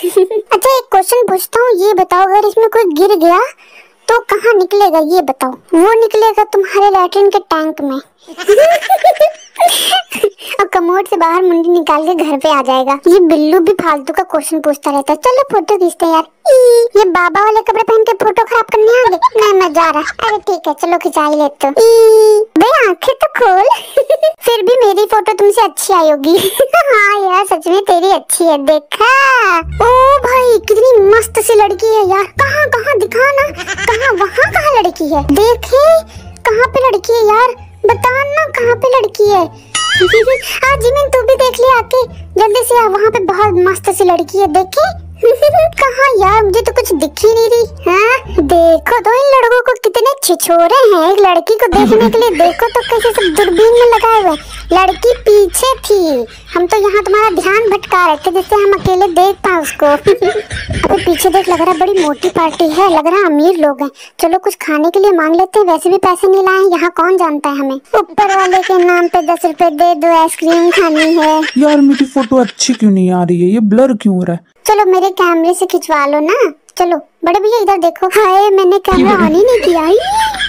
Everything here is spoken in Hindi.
अच्छा एक क्वेश्चन पूछता हूँ, ये बताओ अगर इसमें कोई गिर गया तो कहाँ निकलेगा, ये बताओ। वो निकलेगा तुम्हारे लैट्रिन के टैंक में। और कमोड से बाहर मुंडी निकाल के घर पे आ जाएगा। ये बिल्लू भी फालतू का क्वेश्चन पूछता रहता है। चलो फोटो खींचते हैं यार। ये बाबा वाले कपड़े पहन के फोटो खराब करने आ गए। नहीं मैं जा रहा। अरे ठीक है चलो खिंचा ही लेते हो। बे आंखें तो खोल। फिर भी मेरी फोटो तुमसे अच्छी आई होगी। हाँ यार सच में तेरी अच्छी है। देखा, ओ भाई कितनी मस्त सी लड़की है यार। कहाँ कहाँ दिखा ना, कहाँ वहाँ कहाँ लड़की है, देखे कहाँ पे लड़की है यार, बता ना कहाँ पे लड़की है। हाँ जिमिन तू भी देख लिया आके जल्दी से। वहाँ पे बहुत मस्त सी लड़की है, देखे। कहाँ यार, मुझे तो कुछ दिख ही नहीं रही। हाँ देखो तो इन लड़कों को कितने छिछोरे हैं। एक लड़की को देखने के लिए देखो तो कैसे सब दूरबीन में लगाए हुए। लड़की पीछे थी, हम तो यहाँ तुम्हारा ध्यान भटका रहे थे जिससे हम अकेले देख पाए उसको। अबे पीछे देख, लग रहा बड़ी मोटी पार्टी है, लग रहा अमीर लोग हैं। चलो कुछ खाने के लिए मांग लेते हैं, वैसे भी पैसे नहीं लाए, यहाँ कौन जानता है हमें। ऊपर वाले के नाम पे 10 रुपए दे दो, आइसक्रीम खानी है। यार मेरी फोटो अच्छी क्यों नहीं आ रही है, ये ब्लर क्यों हो रहा है। चलो मेरे कैमरे से खिंचवा लो ना। चलो बड़े भैया इधर देखो। हाय मैंने कैमरा ऑन ही नहीं किया।